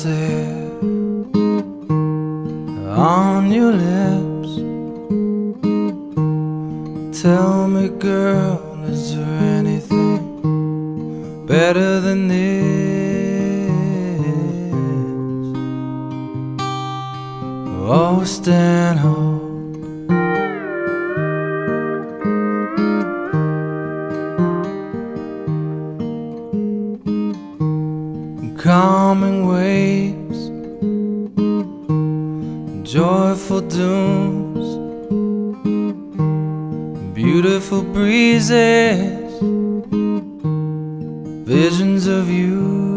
there on your lips. Tell me, girl, is there anything better than this? Oh, Stanhope, calming waves, joyful dooms, beautiful breezes, visions of you.